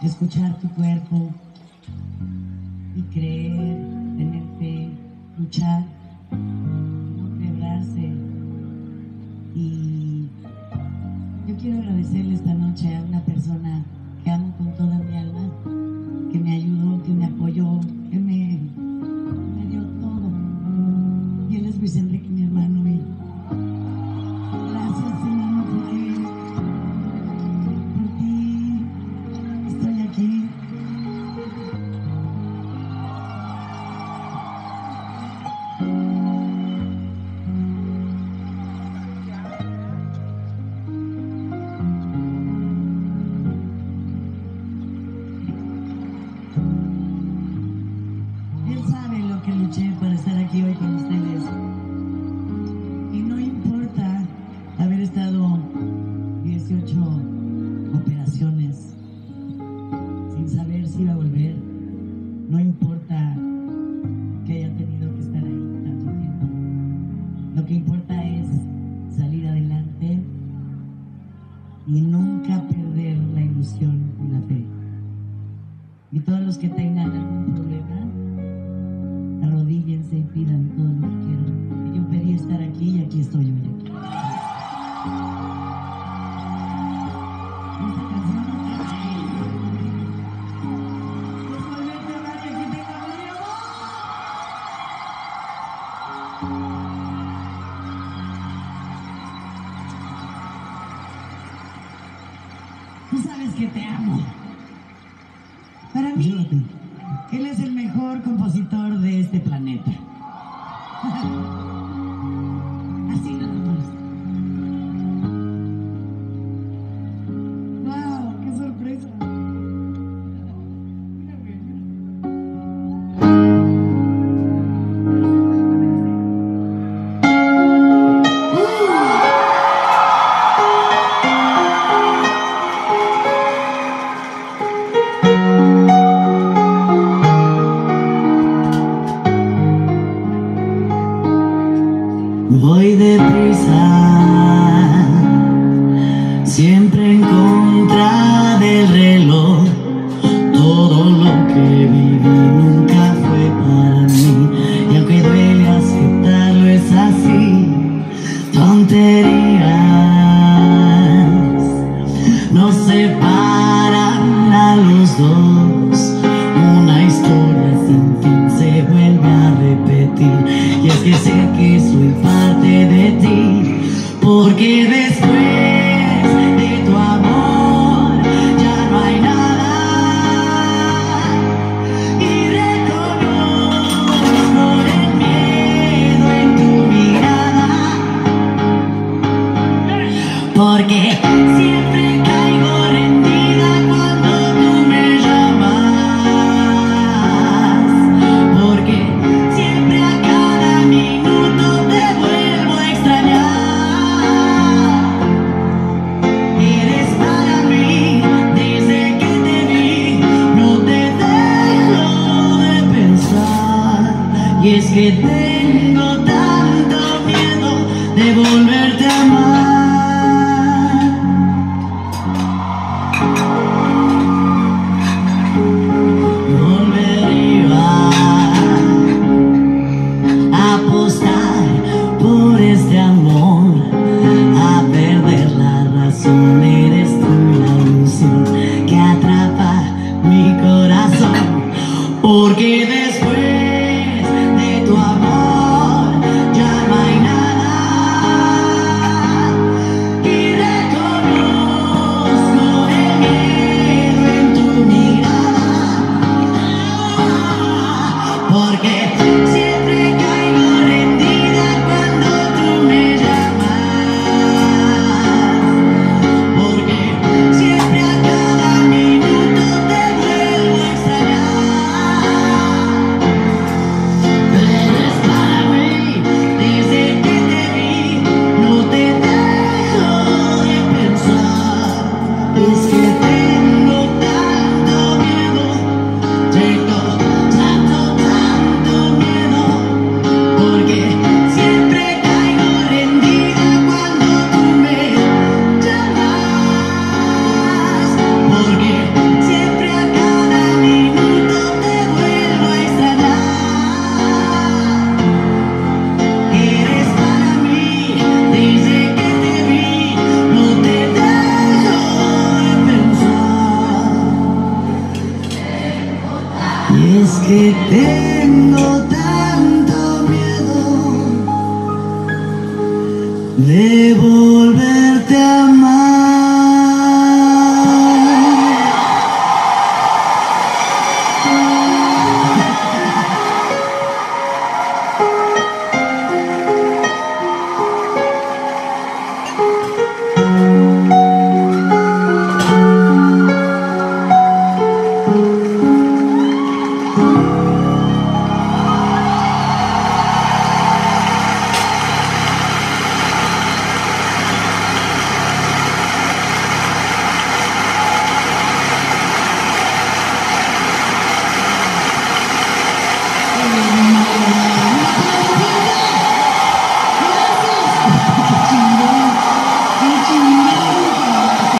escuchar tu cuerpo y creer, tener fe, luchar, no quebrarse. Y yo quiero agradecerle esta noche a una persona que amo con toda mi alma, que me ayudó, que me apoyó, que me dio todo. Y él es Luis Enrique, mi hermano. Y gracias, hermano, porque por ti estoy aquí. Él sabe lo que luché para estar aquí hoy con ustedes. Y no importa haber estado 18 operaciones sin saber si iba a volver. No importa que haya tenido que estar ahí tanto tiempo. Lo que importa es salir adelante y nunca perder la ilusión y la fe. Y todos los que tengan algún problema, arrodíllense y pidan todo lo que quieran. Porque yo pedí estar aquí y aquí estoy hoy. Esta canción es volverte a hablar y aquí tengo a Gloria Moore. Tú sabes que te amo. Para mí, él es el mejor compositor de este planeta. Así nada más. ¡Wow! ¡Qué sorpresa! Voy deprisa, siempre en contra del reloj. Todo lo que viví nunca fue para mí, y aunque duele aceptarlo es así. Tonterías nos separan a los dos. Una historia sin fin se vuelve a repetir, y es que sé que soy parte de ti, porque después de tu amor ya no hay nada, y reconozco el miedo en tu mirada, porque siempre caigo rendida cuando tú me llamas, porque siempre a cada minuto te vuelvo a extrañar. Eres para mí, desde que te vi, no te dejo de pensar. Y es que tengo tanto miedo de volverte a amar. Volvería a apostar por este amor, a perder la razón. Eres tú la ilusión que atrapa mi corazón, porque después de tu amor Es que tengo tanto miedo de volverte a